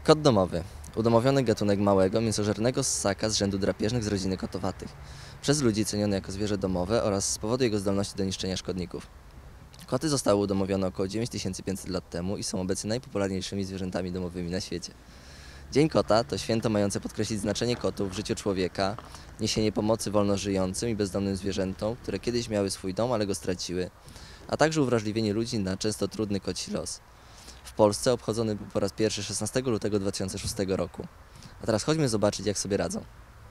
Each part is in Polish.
Kot domowy. Udomowiony gatunek małego, mięsożernego ssaka z rzędu drapieżnych z rodziny kotowatych. Przez ludzi ceniony jako zwierzę domowe oraz z powodu jego zdolności do niszczenia szkodników. Koty zostały udomowione około 9500 lat temu i są obecnie najpopularniejszymi zwierzętami domowymi na świecie. Dzień Kota to święto mające podkreślić znaczenie kotów w życiu człowieka, niesienie pomocy wolno żyjącym i bezdomnym zwierzętom, które kiedyś miały swój dom, ale go straciły, a także uwrażliwienie ludzi na często trudny koci los. W Polsce obchodzony był po raz pierwszy 16 lutego 2006 roku. A teraz chodźmy zobaczyć, jak sobie radzą.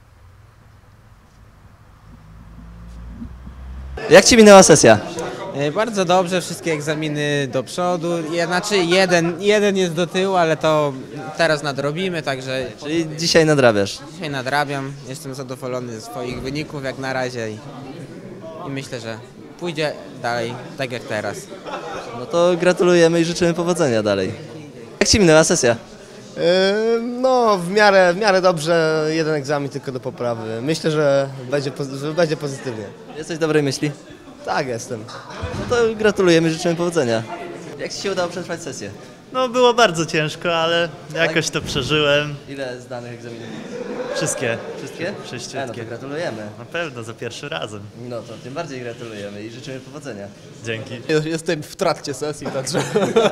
Jak Ci minęła sesja? Bardzo dobrze, wszystkie egzaminy do przodu, znaczy jeden jest do tyłu, ale to teraz nadrobimy, także Czyli dzisiaj nadrabiasz. dzisiaj nadrabiam, jestem zadowolony ze swoich wyników jak na razie i myślę, że pójdzie dalej tak jak teraz. No to gratulujemy i życzymy powodzenia dalej. Jak Ci minęła sesja? No, w miarę dobrze, jeden egzamin tylko do poprawy. Myślę, że będzie pozytywnie. Jesteś dobrej myśli? Tak, jestem. No to gratulujemy i życzymy powodzenia. Jak Ci się udało przetrwać sesję? No było bardzo ciężko, ale jakoś to przeżyłem. Ile zdanych egzaminów? Wszystkie. Wszystkie? No Wszystkie. to gratulujemy. Na pewno, za pierwszy razem. No to tym bardziej gratulujemy i życzymy powodzenia. Dzięki. Jestem w trakcie sesji, także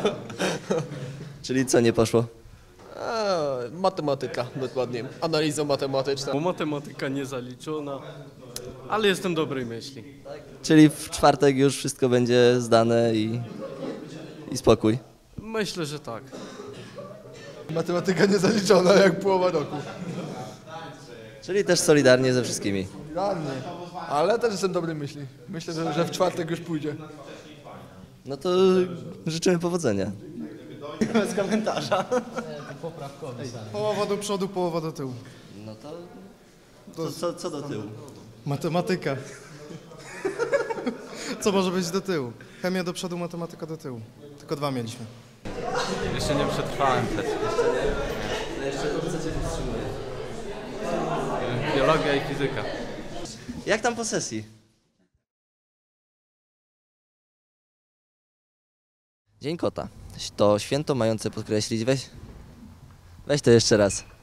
Czyli co nie poszło? matematyka dokładnie, analiza matematyczna. Bo matematyka nie zaliczona, ale jestem dobrej myśli. Czyli w czwartek już wszystko będzie zdane i spokój. Myślę, że tak. Matematyka niezaliczona jak połowa roku. Czyli też solidarnie ze wszystkimi. Realnie, ale też jestem dobrej myśli. Myślę, że w czwartek już pójdzie. No to życzymy powodzenia. Bez komentarza. Połowa do przodu, połowa do tyłu. No to co do tyłu? Matematyka. Co może być do tyłu? Chemia do przodu, matematyka do tyłu. Tylko 2 mieliśmy. Jeszcze nie przetrwałem sesji. Co Cię powstrzymuje? Biologia i fizyka. Jak tam po sesji? Dzień Kota. To święto mające podkreślić... Weź to jeszcze raz.